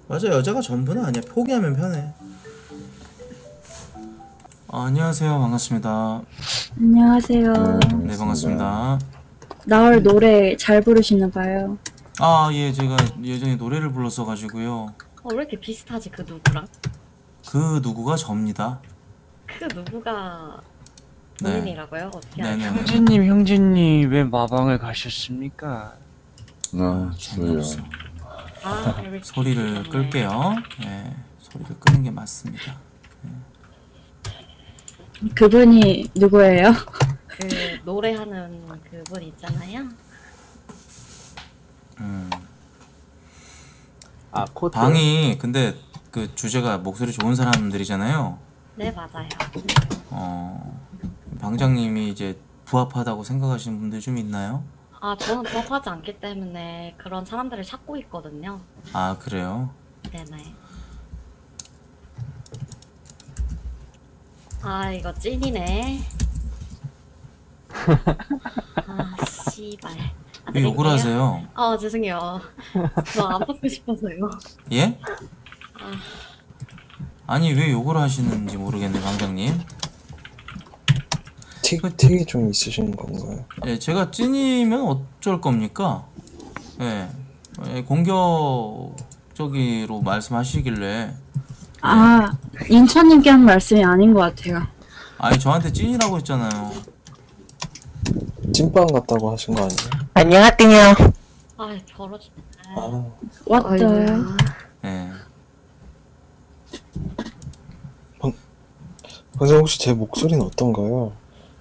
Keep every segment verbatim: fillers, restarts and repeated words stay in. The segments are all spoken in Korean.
맞아, 여자가 전부는 아니야. 포기하면 편해. 아, 안녕하세요. 반갑습니다. 안녕하세요. 네, 반갑습니다. 나얼 노래 잘 부르시나 봐요. 아, 예, 제가 예전에 노래를 불렀어 가지고요. 어, 왜 이렇게 비슷하지 그 누구랑? 그 누구가 접니다. 그 누구가 네. 본인이라고요? 어떻게 알죠? 네네. 형제님, 형제님 왜 마방을 가셨습니까? 아, 재미없어. 아, 이렇게 소리를 비슷하네. 끌게요. 예, 소리를 끄는 게 맞습니다. 그분이 누구예요? 그 노래하는 그분 있잖아요. 음. 아, 코트. 방이 근데 그 주제가 목소리 좋은 사람들이잖아요. 네, 맞아요. 어, 방장님이 이제 부합하다고 생각하시는 분들 좀 있나요? 아, 저는 부합하지 않기 때문에 그런 사람들을 찾고 있거든요. 아, 그래요? 네네. 아, 이거 찐이네. 아, 씨발. 아, 왜 욕을 드릴게요. 하세요? 아, 죄송해요. 저 안 받고 싶어서요. 예? 아, 아니, 왜 욕을 하시는지 모르겠네, 방장님. 틱, 틱이 좀 있으신 건가요? 예, 제가 찐이면 어쩔 겁니까? 예, 예, 공격적으로 말씀하시길래. 아, 인천님께 한 말씀이 아닌 것 같아요. 아니, 저한테 찐이라고 했잖아요. 찐빵 같다고 하신 거 아니에요? 안녕하세요. 아, 더러지네. 아, 왔어요. 예. 근데 혹시 제 목소리는 어떤가요?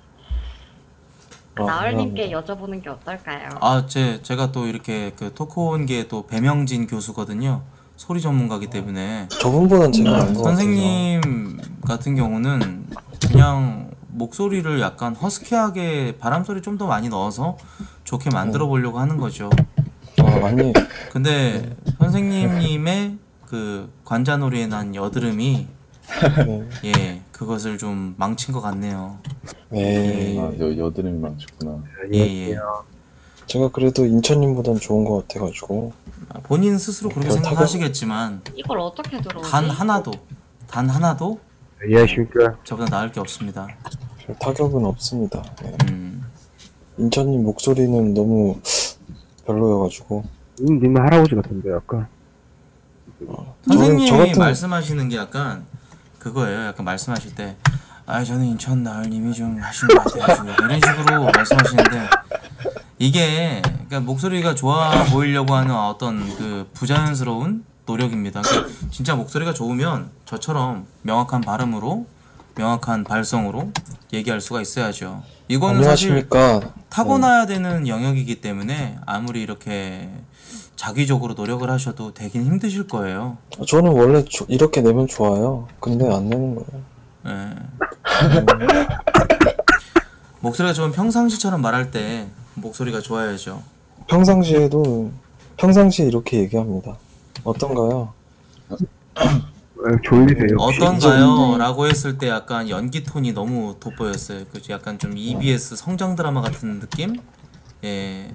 아, 나얼님께 미안합니다. 여쭤보는 게 어떨까요? 아, 제, 제가 또 이렇게 그 토크온계 또 배명진 교수거든요. 소리 전문가기 때문에. 저분보단 제가 나은 것 같아서. 선생님 같은 경우는 그냥 목소리를 약간 허스키하게 바람소리 좀 더 많이 넣어서 좋게 만들어 보려고 하는 거죠. 아, 아니, 근데 선생님님의 그 관자놀이에 난 여드름이 네. 예, 그것을 좀 망친 것 같네요. 네. 아, 여, 여드름이 많구나. 예, 예. 제가 그래도 인천님보단 좋은 것 같아가지고. 아, 본인 스스로 그렇게 별 생각하시겠지만 이걸 어떻게 들어오지? 단 하나도 단 하나도 안녕하십니까. 저보다 나을 게 없습니다. 별 타격은 없습니다. 네. 음. 인천님 목소리는 너무 별로여가지고. 님, 님 할아버지 같은데, 아까. 선생님이 저 같은- 말씀하시는 게 약간 그거예요. 약간 말씀하실 때, 아, 저는 인천 나을님이 좀 하시는 것 같아요. 이런 식으로 말씀하시는데, 이게 그러니까 목소리가 좋아 보이려고 하는 어떤 그 부자연스러운 노력입니다. 그러니까 진짜 목소리가 좋으면 저처럼 명확한 발음으로, 명확한 발성으로 얘기할 수가 있어야죠. 이거는 사실 안녕하십니까. 타고나야 되는 영역이기 때문에 아무리 이렇게 자기적으로 노력을 하셔도 되긴 힘드실 거예요. 네. 저는 원래 조- 이렇게 내면 좋아요. 근데 안 내는 거예요. 예. 음, 목소리가 좋으면 평상시처럼 말할 때 목소리가 좋아야죠. 평상시에도, 평상시에 이렇게 얘기합니다. 어떤가요? 졸리세요. 어떤가요? 라고 했을 때 약간 연기 톤이 너무 돋보였어요. 그죠? 약간 좀 이비에스 성장 드라마 같은 느낌? 예.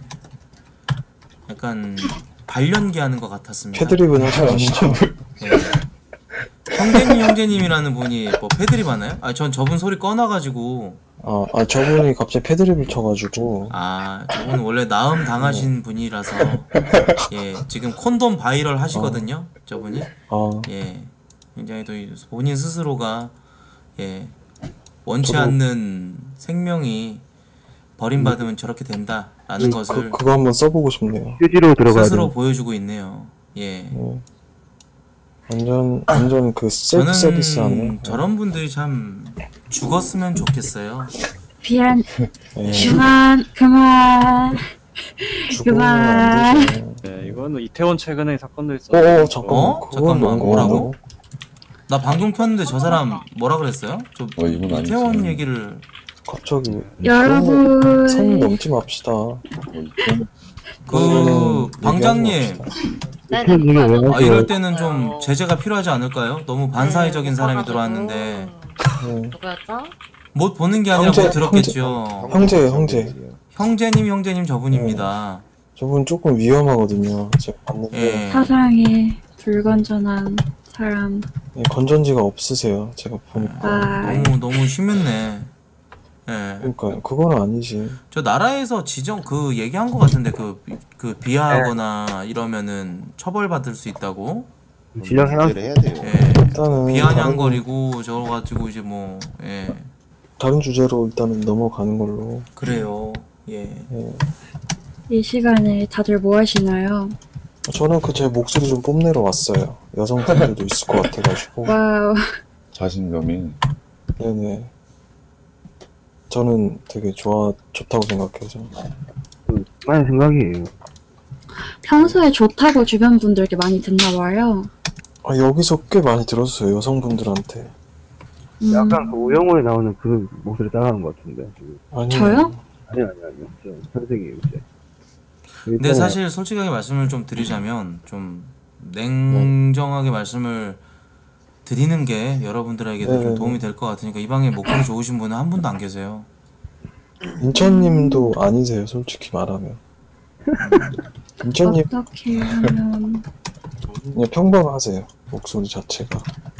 약간 발연기 하는 것 같았습니다. 패드립은 하지 마시죠. 예. 형제님 형제님이라는 분이 뭐 패드립 하나요? 아, 전 저분 소리 꺼놔가지고. 아, 아, 저분이 갑자기 패드립을 쳐가지고. 아, 저분 원래 나음 당하신 분이라서. 예. 지금 콘돔 바이럴 하시거든요. 저분이. 아, 예. 굉장히 또 본인 스스로가 예. 원치 저도- 않는 생명이 버림받으면 저렇게 된다라는 그, 것을 그거 한번 써보고 싶네요. 휴지로 들어가야 스스로 돼. 보여주고 있네요. 예. 네. 완전, 완전 그 셀프 서비스하네. 저는 저런 분들이 참 죽었으면 좋겠어요. 미안, 네. 그만, 그만. 죽으면 안 되죠. 네, 이거는 이태원 최근에 사건도 있었고. 어, 어, 잠깐만. 어? 그건 잠깐만, 너무 뭐라고? 너무 나 방송 켰는데 저 사람 뭐라 그랬어요? 저 어, 이건 아니지. 이태원 얘기를 갑자기. 여러분. 선 넘지 맙시다. 어, 이건 그 그거는 방장님 얘기하지 맙시다. 네네, 이게 왜 맞아요. 아, 이럴 때는 좀 제재가 필요하지 않을까요? 너무 반사회적인 네, 사람이 못 들어왔는데 네. 누구였죠? 못 보는 게 아니라 형제, 못 들었겠죠. 형제예요, 형제. 형제님 형제님 저분입니다. 저분 조금 위험하거든요. 제가 봤는데. 예. 사랑해. 불건전한 사람. 예, 건전지가 없으세요. 제가 보니까. 아, 너무 너무 심했네. 예. 그러니까 그건 아니지. 저 나라에서 지정 그 얘기한 것 같은데 그 그 비하하거나 이러면은 처벌받을 수 있다고. 진정해놔. 문제를 해야 돼요. 예. 일단은 비아냥거리고 저거 가지고 이제 뭐 예. 다른, 다른 주제로 일단은 넘어가는 걸로. 그래요. 예. 예. 이 시간에 다들 뭐 하시나요? 저는 그 제 목소리 좀 뽐내러 왔어요. 여성분들도 있을 것 같아가지고. 와우. 자신감이. 네네. 저는 되게 좋아 좋다고 생각해요. 저는. 많은 생각이에요. 평소에 좋다고 주변 분들께 많이 듣나 봐요. 아, 여기서 꽤 많이 들었어요. 여성분들한테. 음, 약간 그 우영우에 나오는 그 목소리 따라하는 것 같은데. 아니. 저요? 아니 아니 아니요. 저 선생님 이제. 근데 사실 솔직하게 말씀을 좀 드리자면 좀 냉정하게 말씀을 드리는 게 여러분들에게도 좀 네네네. 도움이 될 것 같으니까 이 방에 목소리 좋으신 분은 한 분도 안 계세요. 인천님도 아니세요. 솔직히 말하면. 인천님 어떻게 하면 그냥 평범하세요. 목소리 자체가.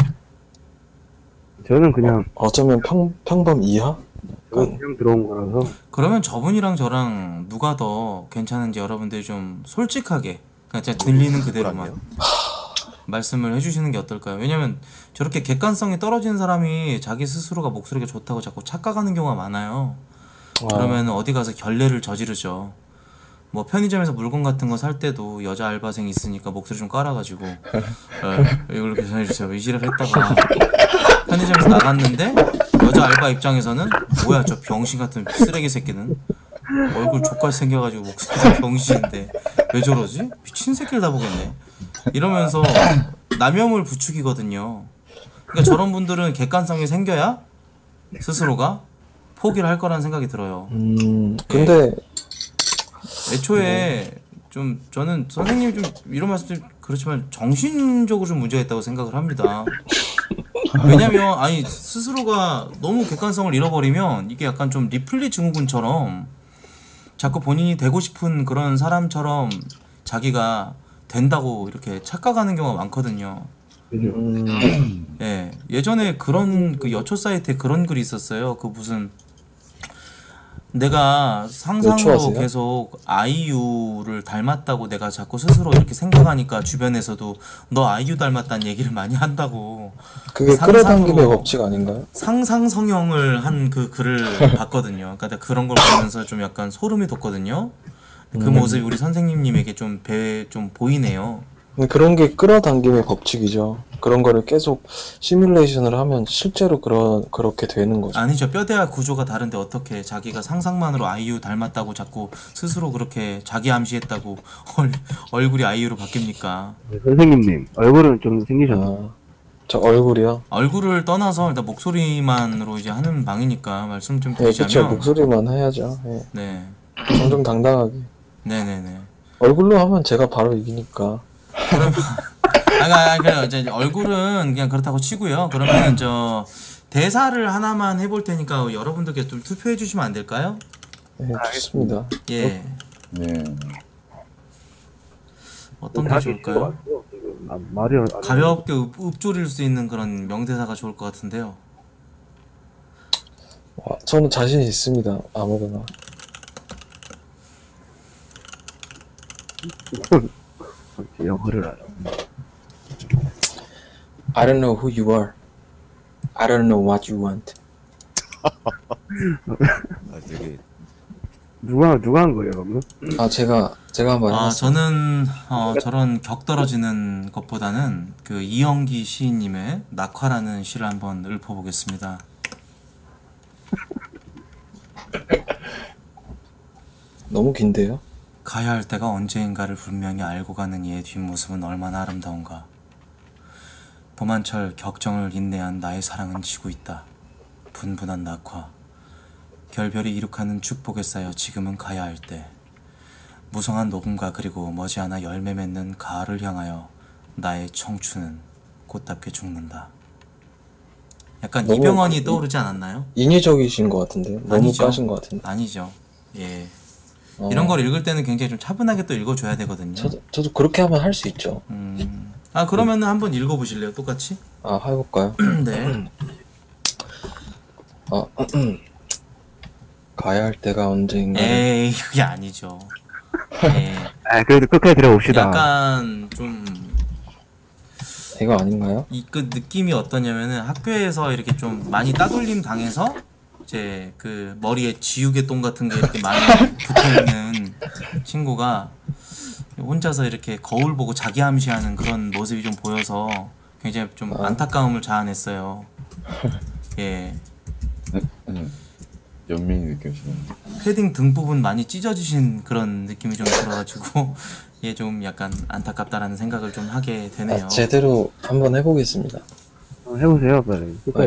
저는 그냥 어쩌면 평 평범 이하? 그냥 들어온 거라서. 그러면 저분이랑 저랑 누가 더 괜찮은지 여러분들이 좀 솔직하게 그냥 진짜 들리는 그대로만 말씀을 해주시는 게 어떨까요? 왜냐면 저렇게 객관성이 떨어지는 사람이 자기 스스로가 목소리가 좋다고 자꾸 착각하는 경우가 많아요. 그러면 어디 가서 결례를 저지르죠. 뭐 편의점에서 물건 같은 거 살 때도 여자 알바생이 있으니까 목소리 좀 깔아가지고 에, 이걸로 계산해주세요. 이지랄 했다가 편의점에서 나갔는데 여자 알바 입장에서는 뭐야 저 병신 같은 쓰레기 새끼는 얼굴 족같이 생겨가지고 목소리가 병신인데 왜 저러지? 미친 새끼를 다 보겠네. 이러면서 남염을 부추기거든요. 그러니까 저런 분들은 객관성이 생겨야 스스로가 포기를 할 거라는 생각이 들어요. 음, 근데 애초에 좀 저는 선생님이 좀 이런 말씀 좀 그렇지만 정신적으로 좀 문제가 있다고 생각을 합니다. 왜냐면 아니 스스로가 너무 객관성을 잃어버리면 이게 약간 좀 리플리 증후군처럼 자꾸 본인이 되고 싶은 그런 사람처럼 자기가 된다고 이렇게 착각하는 경우가 많거든요. 음, 예, 예전에 그런 그 여초 사이트에 그런 글이 있었어요. 그 무슨 내가 상상으로 여초하세요? 계속 아이유를 닮았다고 내가 자꾸 스스로 이렇게 생각하니까 주변에서도 너 아이유 닮았다는 얘기를 많이 한다고 그게 상상으로- 끌어당김의 법칙 아닌가요? 상상 성형을 한 그 글을 봤거든요. 그러니까 내가 그런 걸 보면서 좀 약간 소름이 돋거든요. 그 음. 모습이 우리 선생님님에게 좀 배 좀 보이네요. 근데 그런 게 끌어당김의 법칙이죠. 그런 거를 계속 시뮬레이션을 하면 실제로 그런 그렇게 되는 거죠. 아니죠. 뼈대와 구조가 다른데 어떻게 자기가 상상만으로 아이유 닮았다고 자꾸 스스로 그렇게 자기 암시했다고 얼, 얼굴이 아이유로 바뀝니까? 네, 선생님님 얼굴은 좀 생기셨나요? 아, 저 얼굴이요? 얼굴을 떠나서 일단 목소리만으로 이제 하는 방이니까 말씀 좀 네, 그쵸. 드리자면 목소리만 해야죠. 예. 네. 정정당당하게. 네네네. 얼굴로 하면 제가 바로 이기니까. 그러면 아, 아, 그래요. 이제 얼굴은 그냥 그렇다고 치고요. 그러면은 저 대사를 하나만 해볼 테니까 여러분들께 좀 투표해 주시면 안 될까요? 네, 좋습니다. 예. 네. 어떤 게 다시 좋을까요? 들어왔어요, 지금. 아, 말이 안- 가볍게 읍, 읊조릴 수 있는 그런 명대사가 좋을 것 같은데요. 와, 저는 자신 있습니다. 아무거나. 영어를 알아. I don't know who you are. I don't know what you want. 아, 되게 누가 누가 한 거예요, 그러면? 아, 제가 제가 한번 아, 해봤어요. 저는 어, 저런 격 떨어지는 것보다는 그 이영기 시인님의 낙화라는 시를 한번 읊어보겠습니다. 너무 긴데요? 가야 할 때가 언제인가를 분명히 알고 가는 이의 뒷모습은 얼마나 아름다운가. 봄한철 격정을 인내한 나의 사랑은 지고 있다. 분분한 낙화. 결별이 이룩하는 축복에 쌓여 지금은 가야 할 때. 무성한 녹음과 그리고 머지않아 열매 맺는 가을을 향하여 나의 청춘은 꽃답게 죽는다. 약간 너무 이병헌이 이- 떠오르지 않았나요? 인위적이신 것 같은데. 너무 아니죠. 까신 것 같은데. 아니죠. 예. 어, 이런 걸 읽을 때는 굉장히 좀 차분하게 또 읽어줘야 되거든요. 저도 저도 그렇게 하면 할 수 있죠. 음, 아 그러면은 한번 읽어보실래요? 똑같이? 아, 해볼까요? 네. 아, 가야 할 때가 언제인가. 에이 그게 아니죠. 예. 아, 그래도 끝까지 들어봅시다. 약간 좀 이거 아닌가요? 이 그 느낌이 어떠냐면은 학교에서 이렇게 좀 많이 따돌림 당해서 이제 그 머리에 지우개 똥 같은 게 이렇게 많이 붙어 있는 친구가 혼자서 이렇게 거울 보고 자기 암시하는 그런 모습이 좀 보여서 굉장히 좀 아. 안타까움을 자아냈어요. 예. 네. 연민이 느껴지는. 패딩 등 부분 많이 찢어지신 그런 느낌이 좀 들어가지고 예, 좀 약간 안타깝다라는 생각을 좀 하게 되네요. 아, 제대로 한번 해보겠습니다. 어, 해보세요, 빨리. 끝까지.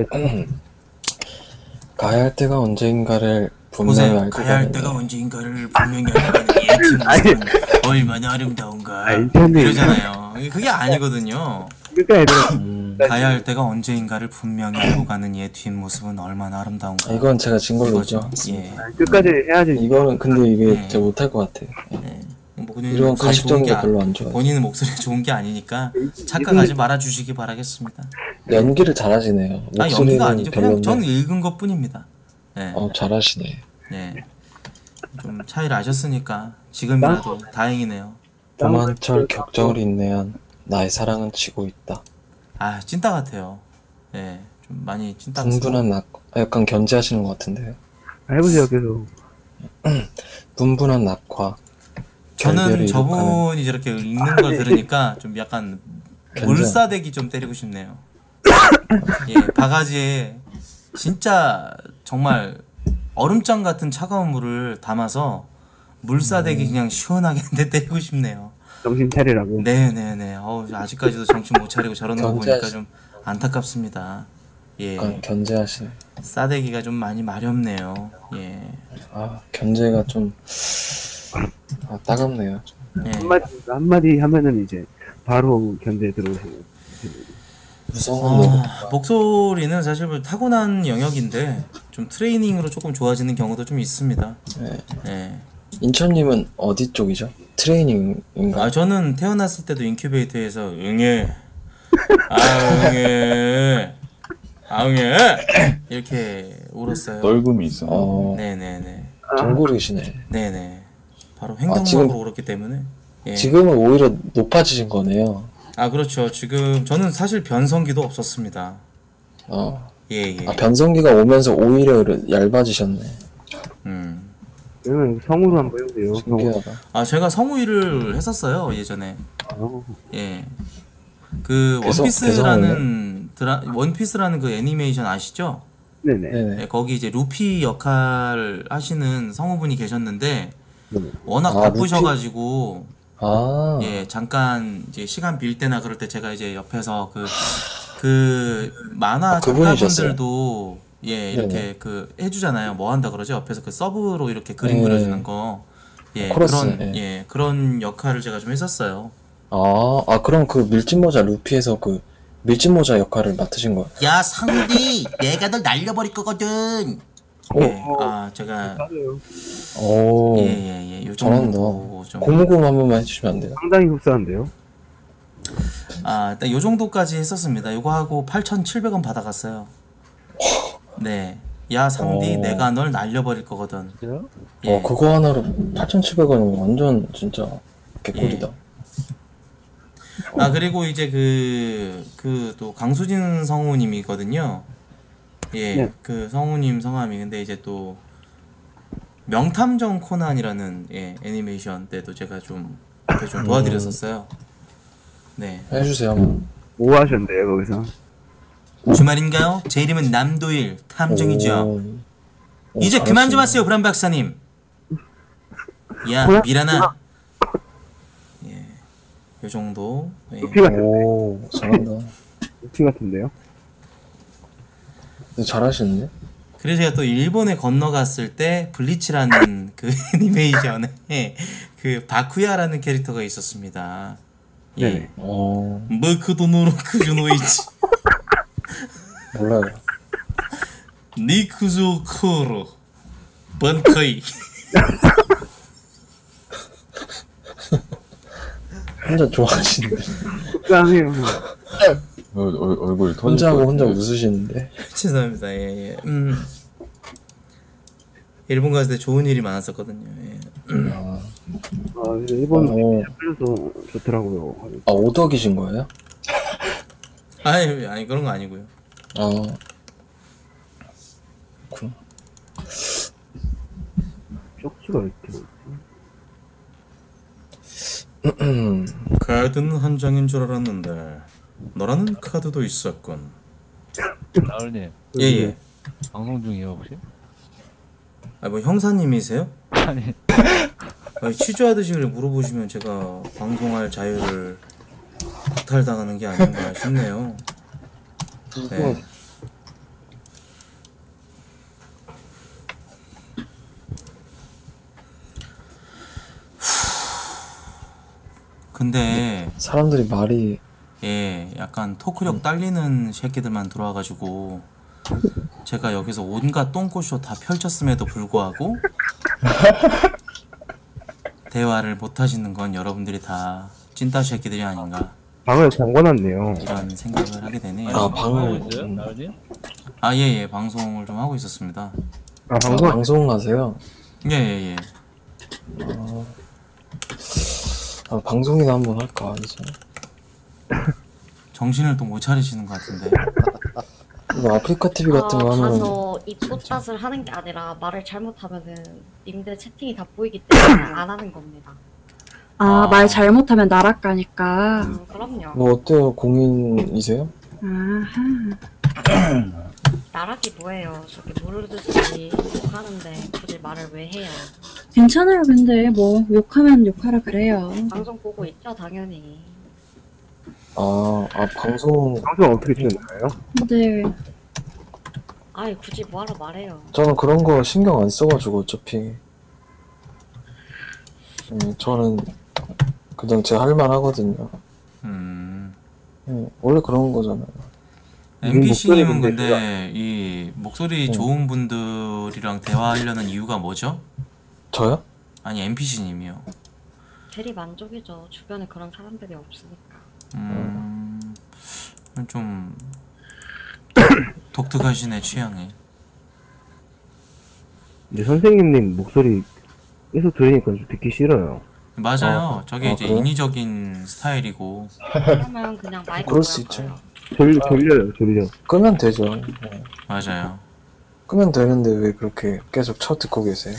가야 할 때가 언제인가를 분명히 보세요. 알 가야 할 때가 때가 언제인가를 분명히 알아가는 예팀 모습은 얼마나 아름다운가 아, 인천님. 이러잖아요. 그게 아니거든요. 끝까지 들어. 음, 가야 할 때가 언제인가를 분명히 알고 가는 얘 뒷모습은 얼마나 아름다운가. 이건 제가 진 걸로 이거죠. 인정. 예. 아, 끝까지 해야지. 이거는 근데 이게 네. 제가 못할 것 같아요. 예. 뭐 본인 이런 목소리 좋은 가식적인 게 거 아- 별로 안 좋아해요. 본인은 목소리 좋은 게 아니니까 착각하지 말아 주시기 바라겠습니다. 연기를 잘하시네요. 아 연기가 목소리는 아니죠. 그냥 별론데. 저는 읽은 것 뿐입니다. 네. 어, 잘하시네. 네. 좀 차이를 아셨으니까 지금이라도 다행이네요. 도만철 격정을 인내한 나의 사랑은 지고 있다. 아 찐따 같아요. 네. 좀 많이 찐따 분분한 낙, 아, 약간 견제하시는 것 같은데요. 아, 해보세요, 계속. 분분한 낙화. 저는 결별을 이룩하는- 저분이 저렇게 읽는 걸 들으니까 좀 약간 견제. 물사대기 좀 때리고 싶네요. 예, 바가지에 진짜 정말 얼음장 같은 차가운 물을 담아서 물사대기 음. 그냥 시원하게 한 대 때리고 싶네요. 정신 차리라고. 네네네. 어우, 아직까지도 정신 못 차리고 저러는 거 보니까 견제하시- 좀 안타깝습니다. 예, 약간 견제하시네. 싸대기가 좀 많이 마렵네요. 예, 아, 견제가 좀, 아, 따갑네요. 예. 한마디, 한마디 하면은 이제 바로 견제 들어오시는. 무서운 거. 아, 목소리는 사실 뭐 타고난 영역인데 좀 트레이닝으로 조금 좋아지는 경우도 좀 있습니다. 네. 예. 인천님은 어디 쪽이죠? 트레이닝인가? 아 저는 태어났을 때도 인큐베이터에서 응애, 아응애, 아응애 이렇게 울었어요. 떨금이 있어. 어, 네네네, 동굴이시네. 네네. 바로 횡격막으로 지금- 울었기 때문에. 예. 지금은 오히려 높아지신 거네요. 아 그렇죠. 지금 저는 사실 변성기도 없었습니다. 어. 예 예. 아, 변성기가 오면서 오히려 얇아지셨네. 음. 그러면 성우로 한번 해보세요. 성우. 신기하다. 아 제가 성우일을 했었어요 예전에. 아, 예. 그 배성- 원피스라는 드라 원피스라는 그 애니메이션 아시죠? 네네. 네네. 예, 거기 이제 루피 역할 하시는 성우분이 계셨는데 네네. 워낙 아, 바쁘셔가지고 아, 예 잠깐 이제 시간 빌 때나 그럴 때 제가 이제 옆에서 그 그 만화 아, 그분이셨어요? 작가분들도 예 이렇게 네네. 그 해주잖아요. 뭐 한다 그러죠? 옆에서 그 서브로 이렇게 그림 네. 그려주는 거. 예 코러스, 그런 예. 예 그런 역할을 제가 좀 했었어요. 아, 아, 그럼 그 밀짚모자 루피에서 그 밀짚모자 역할을 맡으신 거예요? 야 상디 내가 널 날려버릴 거거든. 오, 예, 아 제가 맞아요. 오, 예예예 요 잘한다. 정도 좀 고무고무 한 번만 해주시면 안 돼요? 상당히 흡사한데요. 아 일단 요 정도까지 했었습니다. 요거 하고 팔천칠백 원 받아갔어요. 네. 야 상디 어. 내가 널 날려버릴 거거든. 그죠? 예. 어, 그거 하나로 팔천칠백 원이면 완전 진짜 개꿀이다. 아 그리고 이제 그 그 또 강수진 성우님이거든요. 예, 네. 그 성우님 성함이 근데 이제 또 명탐정 코난이라는 예, 애니메이션 때도 제가 좀 옆에 좀 도와드렸었어요. 네. 해주세요, 한번. 뭐 하셨는데요, 거기서? 주말인가요? 제 이름은 남도일 탐정이죠. 오. 오, 이제 그만 좀 잘하시네. 하세요, 브람 박사님. 야 뭐야? 미라나. 예, 요 정도. 예. 루피 같은, 오, 잘한다. 루피 같은데요? 근데 잘하시는데? 그래서 제가 또 일본에 건너갔을 때 블리치라는 그 애니메이션에 그 바쿠야라는 캐릭터가 있었습니다. 예. 네네. 어, 머크도노로 크주노이치 몰라요. 니쿠조 코로 번커이 혼자 좋아하시는데. 속상해요. 어, 얼, 얼굴 터질 혼자 하고 것 혼자 같은데. 웃으시는데. 죄송합니다. 예, 예. 음. 일본 갔을 때 좋은 일이 많았었거든요. 예. 아, 아, 근데 일본 어, 풀려서 좋더라고요. 아 오덕이신 거예요? 아니, 아니 그런 거 아니고요. 아, 그렇구나. 쪽지가 이렇게. 카드는 한 장인 줄 알았는데 너라는 카드도 있었군. 나을님 예예. 방송 중이에요 혹시? 아 뭐 형사님이세요? 아니 아니, 취조하듯이 그래 물어보시면 제가 방송할 자유를 박탈당하는 게 아닌가 싶네요. 네. 근데 사람들이 말이 예, 약간 토크력 딸리는 새끼들만 들어와가지고 제가 여기서 온갖 똥꼬쇼 다 펼쳤음에도 불구하고 대화를 못 하시는 건 여러분들이 다 찐따 새끼들이 아닌가 방을 잠궈놨네요. 이런 생각을 하게 되네요. 아 방을 하고 있어요? 음, 나을님? 아, 예, 예, 방송을 좀 하고 있었습니다. 아, 아, 방송, 방송하세요? 예, 예, 예. 아, 방송이나 한번 할까 이제. 정신을 또 못 차리시는 것 같은데. 이거 아프리카 티비 같은 거 하면 가서 입꽃밭을 하는 게 아니라 말을 잘못하면은 님들 채팅이 다 보이기 때문에 안 하는 겁니다. 아, 아. 말 잘못하면 나락가니까. 음, 그럼요. 뭐 어때요? 공인이세요? 아하. 나락이 뭐예요? 저기 모르듯이 욕하는데 굳이 말을 왜 해요? 괜찮아요. 근데 뭐 욕하면 욕하라 그래요. 방송 보고 있죠, 당연히. 아, 아 방송 방송 어떻게 되나요? 근데 아이, 굳이 뭐하러 말해요. 저는 그런 거 신경 안 써가지고 어차피 음, 저는 그냥 제 할 말 하거든요. 음. 음, 원래 그런 거잖아요. 엠피씨님은 목소리 근데 이 목소리 네. 좋은 분들이랑 대화하려는 이유가 뭐죠? 저요? 아니, 엠피씨님이요. 대리 만족이죠. 주변에 그런 사람들이 없으니까. 음, 좀 독특하시네 취향이. 근데 선생님님 목소리 계속 들으니까 좀 듣기 싫어요. 맞아요. 어, 저게 어, 이제 그래요? 인위적인 스타일이고. 그러면 그냥 마이크 그럴 수 고양가요. 졸, 졸려요, 졸려. 끄면 되죠. 네. 맞아요. 끄면 되는데 왜 그렇게 계속 쳐 듣고 계세요?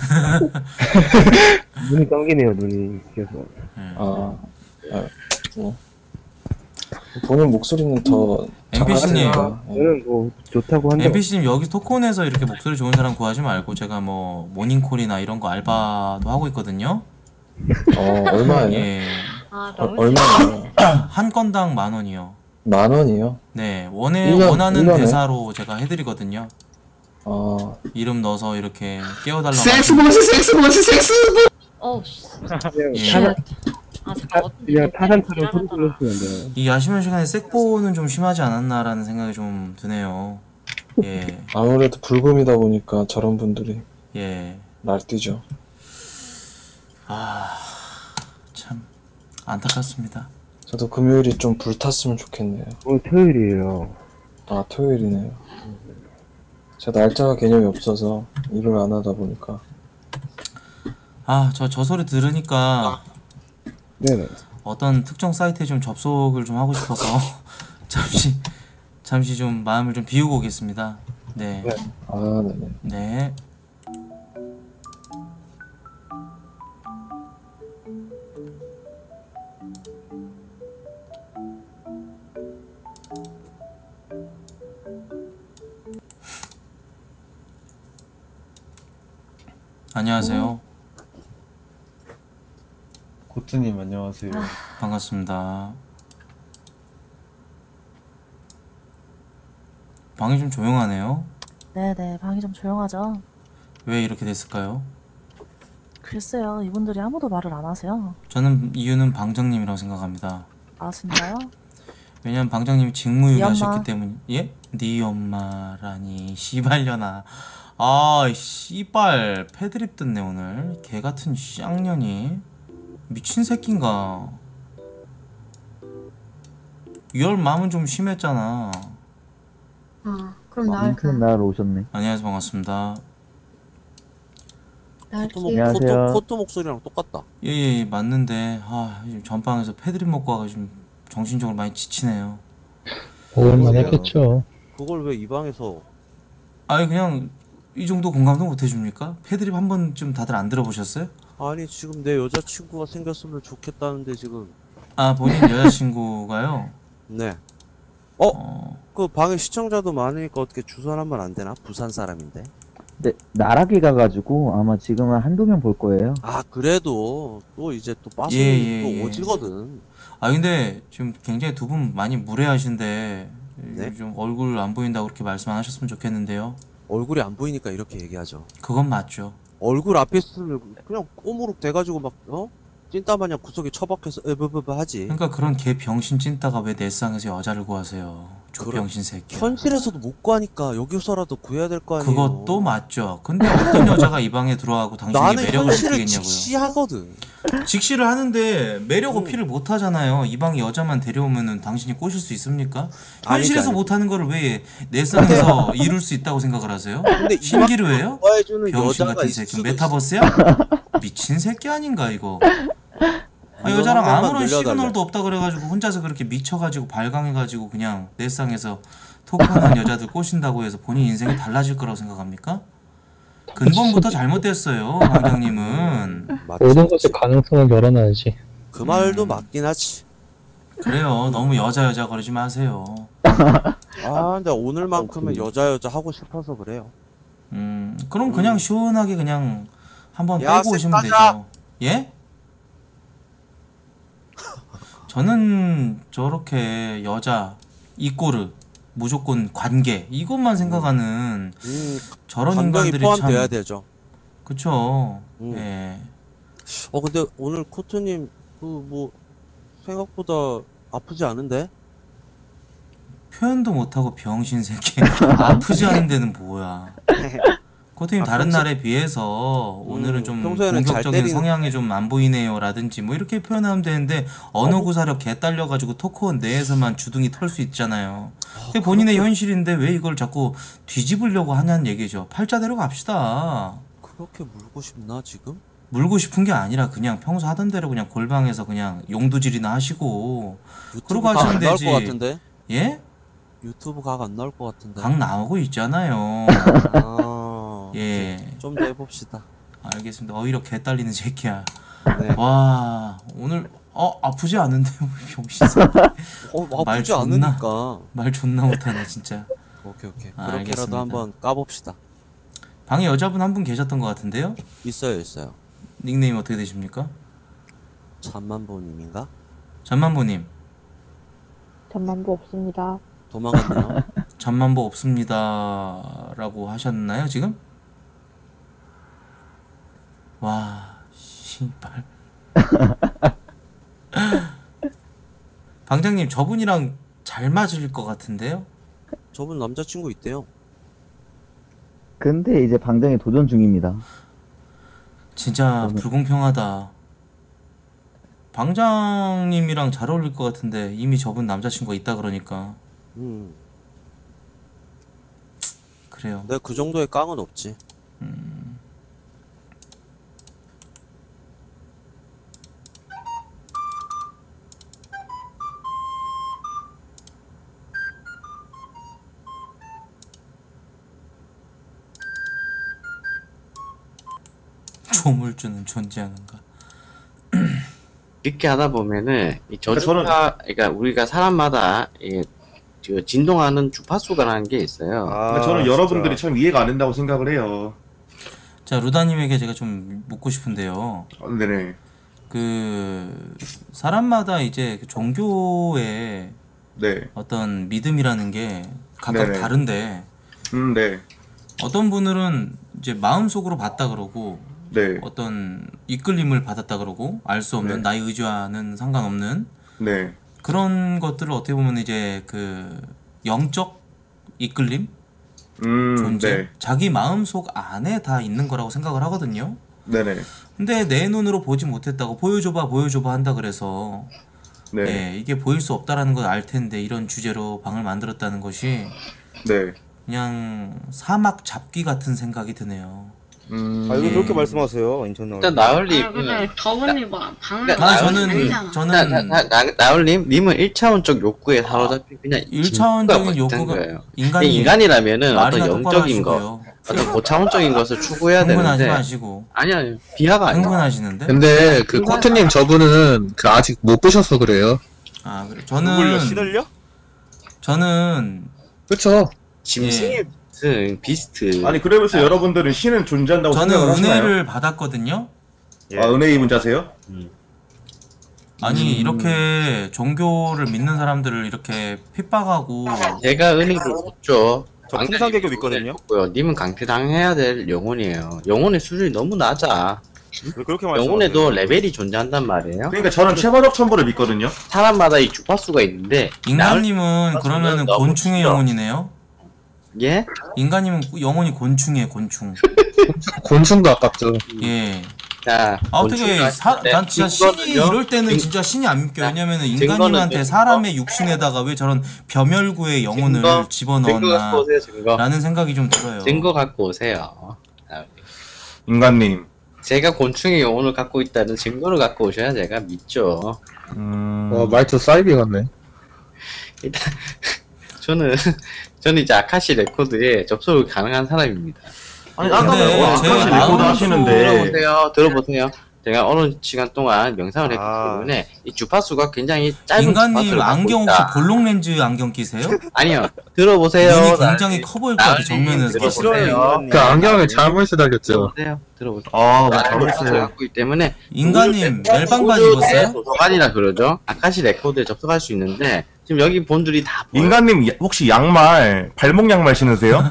눈이 감기네요, 눈이. 계속. 예. 아, 아 뭐. 본인 목소리는 더 엠피씨님. 잘하시니까. 예. 저는 뭐, 좋다고 한다고. 엠피씨님 여기 토크온에서 이렇게 목소리 좋은 사람 구하지 말고 제가 뭐 모닝콜이나 이런 거 알바도 하고 있거든요. 어, 얼마예요? 예. 아, 어, 너무 얼마예요? 한 건당 만 원이요. 만 원이요? 네. 원해 일 년, 원하는 일 년에? 대사로 제가 해드리거든요. 아, 이름 넣어서 이렇게 깨워달라고. 섹스 하시면- 보스, 섹스 보스, 섹스! 어우, 씨. 그냥, 예. 타란, 아, 잠깐, 어떤 그냥 일이 타란처럼 소리 일하잖아. 질렀으면 돼요. 이 야심한 시간에 색보는 좀 심하지 않았나라는 생각이 좀 드네요. 예. 아무래도 불금이다 보니까 저런 분들이 예. 날뛰죠. 아, 참 안타깝습니다. 저도 금요일이 좀 불탔으면 좋겠네요. 오늘 토요일이에요. 아, 토요일이네요. 제가 날짜가 개념이 없어서 일을 안 하다 보니까. 아, 저 저 소리 들으니까 네네. 어떤 특정 사이트에 좀 접속을 좀 하고 싶어서 잠시 잠시 좀 마음을 좀 비우고 오겠습니다. 네. 네. 아, 네네. 네. 안녕하세요. 코트님 안녕하세요. 반갑습니다. 방이 좀 조용하네요. 네네, 방이 좀 조용하죠? 왜 이렇게 됐을까요? 글쎄요, 이분들이 아무도 말을 안 하세요. 저는 이유는 방장님이라고 생각합니다. 아, 진짜요? 왜냐면 방장님이 직무유기하셨기 엄마. 때문. 예? 네 엄마라니 씨발려나. 아 씨발 패드립 듣네 오늘. 개같은 쌍년이 미친 새끼인가. 유월 마음은 좀 심했잖아. 아, 그럼 나 엄청 날 오셨네. 안녕하세요, 반갑습니다. 나갈게요. 안녕하세요. 코토, 코토 목소리랑 똑같다. 예예, 맞는데 아 요즘 전방에서 패드립 먹고 와가지고 좀 정신적으로 많이 지치네요. 오랜만 했겠죠. 그걸 왜 이 방에서? 아니 그냥 이 정도 공감도 못 해줍니까? 패드립 한 번쯤 다들 안 들어보셨어요? 아니 지금 내 여자친구가 생겼으면 좋겠다는데 지금. 아 본인 여자친구가요? 네. 어? 어, 그 방에 시청자도 많으니까 어떻게 주소 하나만 안 되나? 부산 사람인데. 네, 나락에 가가지고 아마 지금은 한두 명 볼 거예요. 아 그래도 또 이제 또 빠스는 예, 예, 또 예. 오지거든. 아 근데 지금 굉장히 두 분 많이 무례하신데 네? 좀 얼굴 안 보인다고 그렇게 말씀 안 하셨으면 좋겠는데요. 얼굴이 안 보이니까 이렇게 얘기하죠. 그건 맞죠. 얼굴 앞에 있으면 그냥 꼬무룩 돼가지고 막 어? 찐따마냥 구석에 처박혀서 으브브브 하지. 그러니까 그런 개 병신 찐따가 왜 내 쌍에서 여자를 구하세요? 조병신 새끼. 현실에서도 못 구하니까 여기서라도 구해야 될 거 아니에요. 그것도 맞죠. 근데 어떤 여자가 이 방에 들어와고 당신이 나는 매력을 현실을 느끼겠냐고요. 직시하거든. 직시를 하는데 매력 음. 어필을 못 하잖아요. 이 방에 여자만 데려오면은 당신이 꼬실 수 있습니까? 현실에서 아니지, 못 하는 거를 왜 내 쌍에서 이룰 수 있다고 생각을 하세요? 근데 이 신기루예요? 좋아해주는 병신 여자가 같은 있을 새끼. 수도 메타버스야? 미친 새끼 아닌가 이거? 아, 이거 여자랑 한 번만 아무런 늘려달래. 시그널도 없다 그래가지고 혼자서 그렇게 미쳐가지고 발광해가지고 그냥 내 쌍에서 토크한 여자들 꼬신다고 해서 본인 인생이 달라질 거라고 생각합니까? 근본부터 잘못됐어요, 방장님은. 모든 것의 가능성을 열어놔야지. 그 말도 음. 맞긴 하지. 그래요, 너무 여자 여자 거리지 마세요. 아 근데 오늘만큼은 여자 여자 하고 싶어서 그래요. 음, 그럼 그냥 시원하게 그냥 한번 야, 빼고 오시면 섹스하자. 되죠. 예? 저는 저렇게 여자, 이꼬르, 무조건 관계 이것만 생각하는 음, 저런 감정이 인간들이 포함돼야 참 되죠. 그쵸. 음. 예. 어 근데 오늘 코트님 그 뭐 생각보다 아프지 않은데? 표현도 못하고 병신 새끼. 아프지 않은 데는 뭐야. 코트님 아, 다른 평소- 날에 비해서 오늘은 음, 좀 평소에는 잘 공격적인 때리는- 성향이 좀 안 보이네요 라든지 뭐 이렇게 표현하면 되는데 언어 구사력 개 딸려가지고 토크원 내에서만 주둥이 털 수 있잖아요. 그게 본인의 현실인데 왜 이걸 자꾸 뒤집으려고 하냐는 얘기죠. 팔자대로 갑시다. 그렇게 물고 싶나 지금? 물고 싶은 게 아니라 그냥 평소 하던 대로 그냥 골방에서 그냥 용두질이나 하시고 유튜브 그러고 각 하시면 안 나올 되지. 것 같은데? 예? 유튜브 각 안 나올 것 같은데? 각 나오고 있잖아요. 아, 예. 좀 더 해봅시다. 알겠습니다. 어이력 개 딸리는 새끼야. 네. 와 오늘 어 아프지 않은데 병신 새끼. 어, 말 아프지 존나- 않으니까. 말 존나 못하네 진짜. 오케이 오케이. 아, 그렇게라도 알겠습니다. 한번 까봅시다. 방에 여자분 한 분 계셨던 것 같은데요? 있어요 있어요. 닉네임 어떻게 되십니까? 잠만보님인가? 잠만보님. 전만보 없습니다. 도망갔네요. 잠만보 없습니다라고 하셨나요 지금? 와 씨발. 방장님 저분이랑 잘 맞을 것 같은데요? 저분 남자친구 있대요. 근데 이제 방장이 도전 중입니다. 진짜 저는- 불공평하다. 방장님이랑 잘 어울릴 것 같은데 이미 저분 남자친구가 있다 그러니까 음, 그래요. 내가 그 정도의 깡은 없지. 음. 조물주는 존재하는가? 이렇게 하다 보면은 이 저주파, 그러니까 우리가 사람마다 이 그 진동하는 주파수가라는 게 있어요. 아, 저는 여러분들이 참 이해가 안 된다고 생각을 해요. 자 루다님에게 제가 좀 묻고 싶은데요. 아, 네네. 그 사람마다 이제 그 종교의 네. 어떤 믿음이라는 게 각각 네네. 다른데 음, 네. 어떤 분들은 이제 마음속으로 봤다 그러고 네. 어떤 이끌림을 받았다 그러고 알 수 없는 네. 나의 의지와는 상관없는 네. 그런 것들을 어떻게 보면 이제 그 영적 이끌림 음, 존재 네. 자기 마음속 안에 다 있는 거라고 생각을 하거든요. 네네. 근데 내 눈으로 보지 못했다고 보여줘봐 보여줘봐 한다 그래서 네. 예, 이게 보일 수 없다라는 걸 알 텐데 이런 주제로 방을 만들었다는 것이 네. 그냥 사막 잡기 같은 생각이 드네요. 음. 아, 왜 예. 그렇게 말씀하세요, 인천 나올. 일단 나얼님. 아, 근데 더블님 봐. 방을 그러니까 아, 나얼님, 저는 일단 저는 나, 나, 나얼님, 님은 일 차원적 욕구에 사로잡힌 그냥 일차원적인 진부가 같은 욕구가 거예요. 인간이 인간이라면은 말이나 어떤 똑바로 영적인 거, 하시고요. 어떤 고차원적인 것을 추구해야 흥분하지 되는데. 마시고. 아니 아니 비하가 아니야. 흥분하시는데? 근데 그 코트님 저분은 그 아직 못 보셔서 그래요. 아 그래. 저는 누굴요? 시들려? 저는 그쵸? 짐승의 비슷, 비스트. 아니 그러면서 여러분들은 신은 존재한다고 생각을 저는 하시나요? 은혜를 받았거든요. 예. 아 은혜 입은 자세요? 아니 음. 이렇게 종교를 믿는 사람들을 이렇게 핍박하고 제가 은혜를 줬죠. 저 풍산개교 믿거든요. 고요. 님은 강퇴당해야 될 영혼이에요. 영혼의 수준이 너무 낮아. 왜 그렇게 말씀하세요? 영혼에도 레벨이 존재한단 말이에요. 그러니까 저는 최마덕 천부를 믿거든요. 사람마다 이 주파수가 있는데 인간님은 그러면은 너무 곤충의 길어. 영혼이네요. 예? 인간님은 영혼이 곤충이에요, 곤충. 곤충도 아깝죠. 예. 자, 아, 어떻게 사, 난 진짜 신이 이럴 때는 증- 진짜 신이 안 믿겨. 왜냐면은 증거는 인간님한테 증거. 사람의 육신에다가 왜 저런 겸혈구의 영혼을 증거, 증거 집어넣었나 갖고 오세요, 증거. 라는 생각이 좀 들어요. 증거 갖고 오세요. 자, 인간님. 제가 곤충의 영혼을 갖고 있다는 증거를 갖고 오셔야 제가 믿죠. 음. 와 말투 사이비 같네. 일단 저는 저는 이제 아카시 레코드에 접속이 가능한 사람입니다. 아니 근데 아까 제 아까까지 레코드 마음속으로 하시는데 들어보세요, 들어보세요. 제가 어느 시간 동안 명상을 했기 아. 때문에 이 주파수가 굉장히 짧은 인간님 주파수를 갖고 안경 혹시 있다. 볼록 렌즈 안경 끼세요? 아니요, 들어보세요. 눈이 나를- 굉장히 커 보일 것 같아 나를 정면에서. 들어보세요. 그 안경을 잘못 시달렸죠. 들어보세요. 들어보세요. 아 나를 잘못했어요. 주파수를 갖고 있기 때문에 인간님 우주 멜빵 바지 우주 입었어요? 도서관이라 그러죠. 아카시 레코드에 접속할 수 있는데 지금 여기 본들이 다 보여요. 인간님 야- 혹시 양말 발목 양말 신으세요?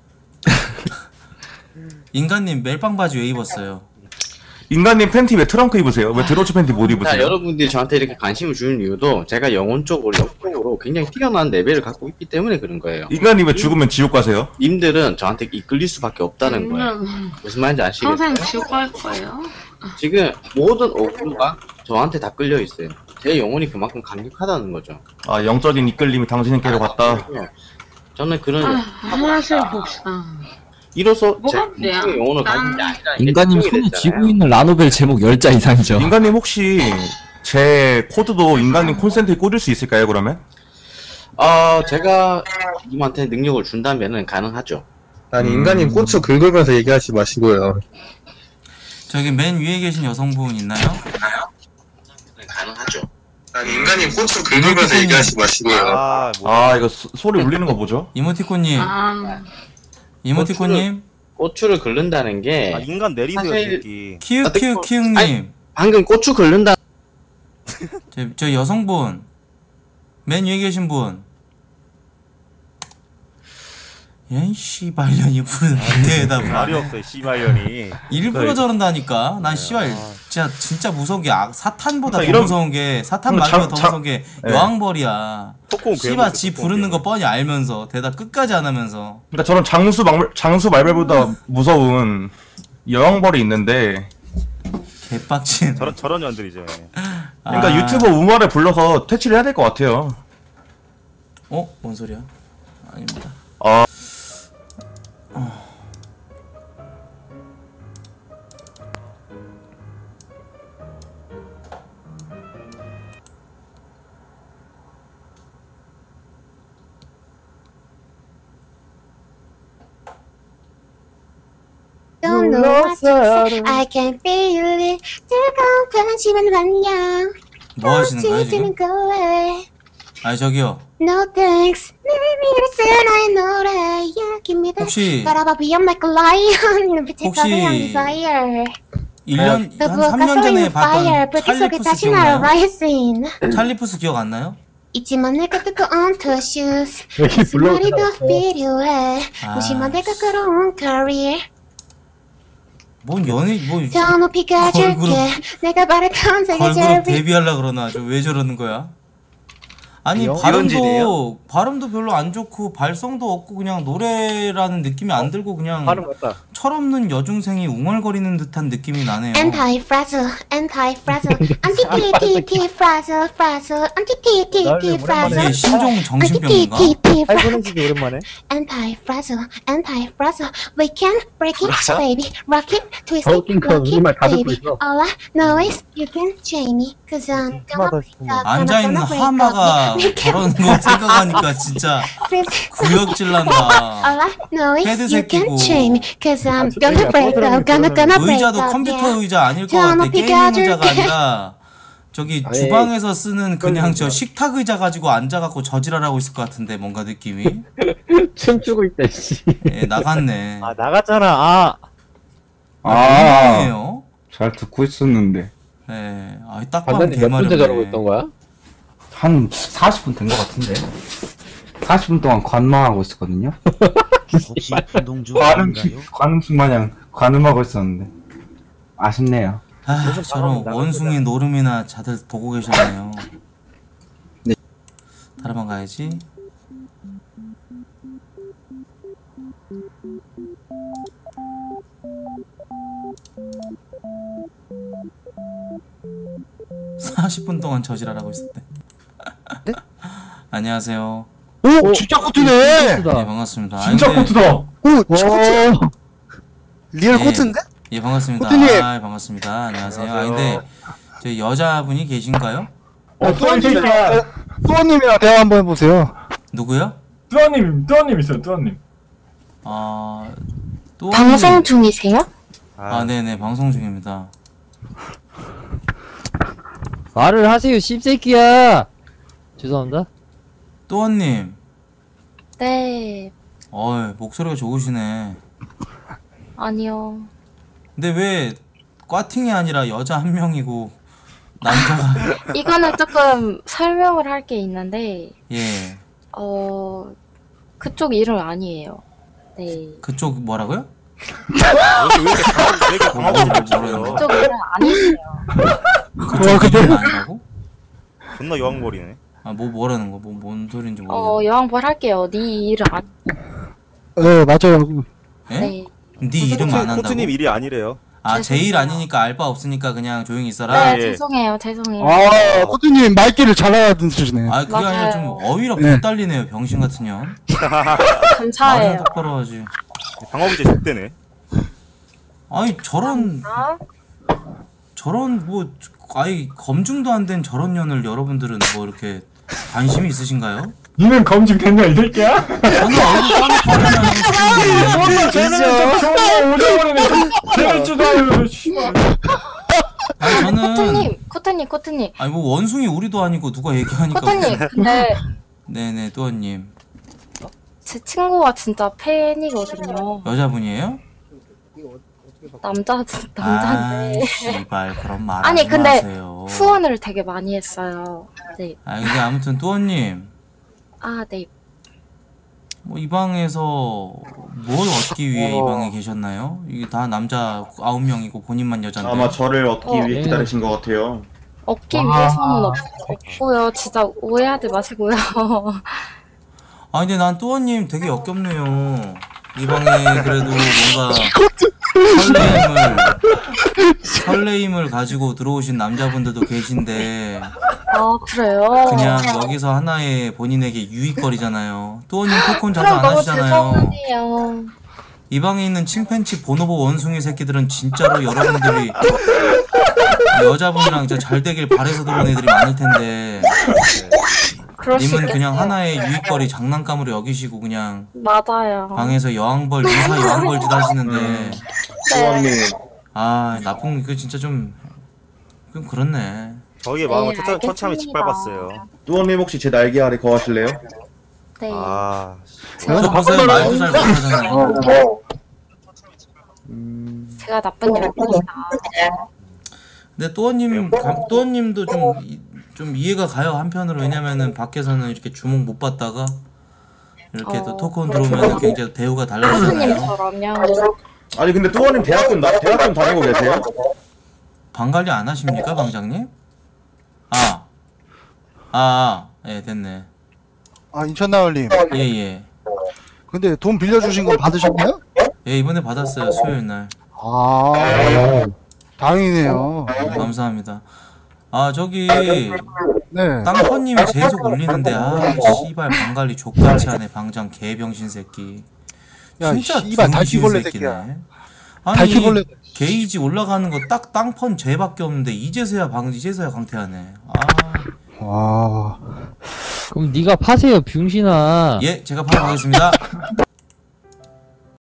인간님 멜빵 바지 왜 입었어요? 인간님 팬티 왜 트렁크 입으세요? 왜 드로츠 팬티 못 자, 입으세요? 여러분들이 저한테 이렇게 관심을 주는 이유도 제가 영혼적으로 영적으로 굉장히 뛰어난 레벨을 갖고 있기 때문에 그런 거예요. 인간님 왜 죽으면 지옥 가세요? 님들은 저한테 이끌릴 수밖에 없다는 거예요. 무슨 말인지 아시겠어요? 평생 지옥 갈 거예요. 지금 모든 오브가 저한테 다 끌려 있어요. 제 영혼이 그만큼 강력하다는 거죠. 아 영적인 이끌림이 당신께로 갔다. 저는 그런 아, 하나씩 봅시다. 이로써 제 뭐가 돼요? 영적인 영혼을 가진 게 난- 아니라 이게 인간님 특정이 손에 됐잖아요. 쥐고 있는 라노벨 제목 열 자 이상이죠. 인간님 혹시 제 코드도 인간님 콘센트에 꽂을 수 있을까요 그러면? 어, 제가 님한테 능력을 준다면은 가능하죠. 아니 음. 인간님 고추 긁으면서 얘기하지 마시고요. 저기 맨 위에 계신 여성분 있나요? 가능하죠. 아니 인간님 고추 긁으면서 얘기하지 마시고요. 아, 뭐. 아 이거 소, 소리 울리는 거 뭐죠? 이모티콘님, 아, 이모티콘님, 고추를 긁는다는 게 아, 인간 내리세요, 사실- 새끼. 키읔 키읔 키읔님, 아니, 방금 고추 긁는다. 저, 저 여성분, 맨 위에 계신 분. 야이 씨발년이 무슨 대답을 말이 안 해. 없어요, 씨발년이. 일부러 저런다니까. 난 씨발 아. 진짜 진짜 무서운 게 아, 사탄보다 더 그러니까 이런- 무서운 게 사탄 그럼 말보다 장- 더 장- 무서운 게 네. 여왕벌이야. 토크온 씨발 지 부르는 거 뻔히 알면서 대답 끝까지 안 하면서. 그러니까 저는 장수 말 장수 말벌보다 무서운 여왕벌이 있는데 개빡친. 저런, 저런 년들이죠. 그러니까 아. 유튜버 우마를 불러서 퇴치를 해야 될 것 같아요. 어? 뭔 소리야? 아닙니다. 어. Don't know what to say. I can feel it. 뜨거운 관심은 환영. 뭐 하시는 거예요 지금? 거래. 아니 저기요. No thanks. 내 미를 쓴 나의 노래야. Give me that. 혹시 바라봐 beyond like a lion. 눈빛에 혹시 가득한 desire. 일 년 그 한 삼 년 가소린 전에 fire. 봤던 불빛 속에 찰리푸스 다시 기억나요? 나를 rising. 찰리푸스 기억 안 나요? 잊지만 내가 뜨거운 the shoes. 여기 무슨 말이 더 불러오잖아. 필요해. 아, 무심한 내가 끌어온 career. 뭔 연예 뭐 저 높이 가줄게. 걸그룹- 내가 바랬던 세계 걸그룹 제일 데뷔하려 그러나 저 왜 저러는 거야? 아니 이런- 발음도 이런질이에요? 발음도 별로 안 좋고 발성도 없고 그냥 노래라는 느낌이 안 들고 그냥 발음 같다. 철없는 여중생이 웅얼거리는 듯한 느낌이 나네요. Anti-fragile, anti-fragile, anti-t-t-t-fragile, fragile, anti-t-t-t-fragile. 이게 신종 정신병인가? Anti-fragile, 오랜만에. anti-fragile, anti-fragile. We can break it, baby. Rock it, twist it, Talking rock it, 우리말 다 듣고 baby. 있어. All I know is you can chain me, cause I'm gonna break up, 앉아있는 gonna break 하마가 up. 저런 거 생각하니까 진짜 구역질 난다. All I know is 헤드 you can 새끼고. chain me, cause I'm gonna break up, gonna gonna break 의자도 up. 컴퓨터 yeah. 의자 아닐 것 전화 같아. 게임 피가줄게. 의자가 아니라 저기 아니, 주방에서 쓰는 그냥 저 식탁 의자 가지고 앉아갖고 저지랄하고 있을 것 같은데 뭔가 느낌이. 춤추고 있다, 씨. 예, 나갔네. 아 나갔잖아. 아. 아, 아니에요? 잘 듣고 있었는데. 예, 아, 딱 봐도 반장님 몇 분째 개마렵네. 저러고 있던 거야? 한 사십 분 된 것 같은데. 사십 분 동안 관망하고 있었거든요. 혹시 운동 중 관음, 아닌가요? 관음충 마냥 관음하고 있었는데. 아쉽네요. 아, 저런 원숭이 노름이나 자들 보고 계셨네요. 네. 다른 방 가야지. 사십 분 동안 저지랄하고 있었대. 네? 안녕하세요. 오, 진짜 코트네. 네, 반갑습니다. 아, 진짜 근데- 코트다. 오, 코트. 리얼 예, 코트인데? 예, 반갑습니다. 코트님. 아, 반갑습니다. 안녕하세요. 아, 근데 저 여자분이 계신가요? 어, 뚜아님, 뚜아님이랑 대화 한번 해보세요. 누구요? 뚜아님, 뚜아님 있어요, 뚜아님. 아, 또 방송 중이세요? 아, 네네, 방송 중입니다. 말을 하세요, 씹새끼야. 죄송합니다. 또원님, 네, 어이, 목소리가 좋으시네. 아니요. 근데 왜 꽈팅이 아니라 여자 한 명이고 남자가 이거는 조금 설명을 할 게 있는데, 예, 어, 그쪽 이름 아니에요. 네. 그쪽 뭐라고요? 왜 이렇게 강하고, 왜 이렇게 강하고 뭐라는 거? 그쪽 이름 아니세요. 그쪽 이름 아니라고? 존나 여왕거리네. 아, 뭐 뭐라는 거? 뭐 뭔 소리인지 모르겠네. 어, 여왕벌 할게요. 네 이름 아니. 네, 맞아요. 예? 네. 네 이름 안 한다고? 코트님 일이 아니래요. 아, 제 일 아니니까 알 바 없으니까 그냥 조용히 있어라. 네, 죄송해요. 죄송해요. 아, 코트님 말귀를 잘 알아듣으시네. 아, 그게 아니라 좀 맞아요. 어휘가 네. 빗달리네요. 병신 같은 년. 감사해요. 말이나 똑바로 하지. 방어부제 적대네. 아니, 저런 아, 저런 뭐 아이 검증도 안 된 저런 년을 여러분들은 뭐 이렇게 관심이 있으신가요? 니는 검증 됐냐, 이 새끼야? 저는 얼굴 까놓고 쟤는 저 오래오래네. 재밌지도 않으면서, 씨발. 아니 저는 코트님, 코트님, 코트님. 아니 뭐 원숭이 우리도 아니고 누가 얘기하니까 코트님, 그냥. 근데 네네 또원님 제 친구가 진짜 팬이거든요. 여자분이에요? 남자, 아 남자인데. 씨발 그런 말 아니, 하지 근데 마세요. 후원을 되게 많이 했어요. 네. 아 근데 아무튼 또원님 아, 네. 뭐 이 방에서 뭘 얻기 위해 이 방에 계셨나요? 이게 다 남자 아홉 명이고 본인만 여잔데. 아마 저를 얻기 어. 위해 기다리신 것 같아요. 얻기 위해서는 없, 없고요. 진짜 오해하지 마시고요. 아 근데 난 또원님 되게 역겹네요. 이 방에 그래도 뭔가 설레임을 설레임을 가지고 들어오신 남자분들도 계신데 아, 그래요? 그냥 여기서 하나의 본인에게 유익거리잖아요. 또원님 토크는 자주 그럼 안 너무 하시잖아요. 죄송해요. 이 방에 있는 칭팬치 보노보 원숭이 새끼들은 진짜로 여러분들이 여자분이랑 진짜 잘 되길 바래서 들어온 애들이 많을 텐데 그럴 수 님은 그냥 있겠어요. 하나의 유익거리 장난감으로 여기시고 그냥 맞아요. 방에서 여왕벌 유사 여왕벌 짓 하시는데 네. 아 나쁜 그 진짜 좀 좀 그렇네. 저희의 네, 마음을 처참, 처참히 알겠습니다. 짓밟았어요. 뚜아님 혹시 제 날개 아래 거하실래요? 네. 아, 저 보세요 말도 잘 못하잖아요. 제가 나쁜 일 아닙니다. 근데 또원님 감- 또원님도 좀 이- 좀 이해가 가요 한편으로. 왜냐면은 밖에서는 이렇게 주목 못 받다가 이렇게 또 어, 토크온 들어오면 굉장히 대우가 달라지잖아요. 코트님처럼요. 아니 근데 뚜아님 대학교 나 대학교 다니고 계세요? 방 관리 안 하십니까 방장님? 아, 아, 예 됐네. 아 인천나을님. 예예. 근데 돈 빌려주신 건 받으셨나요? 예, 이번에 받았어요. 수요일 날. 아, 다행이네요. 감사합니다. 아, 저기 네. 땅퍼님이 계속 올리는데 아, 씨발 방관리 족같이 하네. 방장 개병신 새끼. 야, 진짜 씨발 등신 달키벌레 새끼네. 새끼야. 아니 달키벌레. 게이지 올라가는 거 딱 땅펀 쟤밖에 없는데 이제서야 방 이제서야 강퇴하네. 아. 와. 그럼 네가 파세요, 병신아. 예, 제가 파악하겠습니다.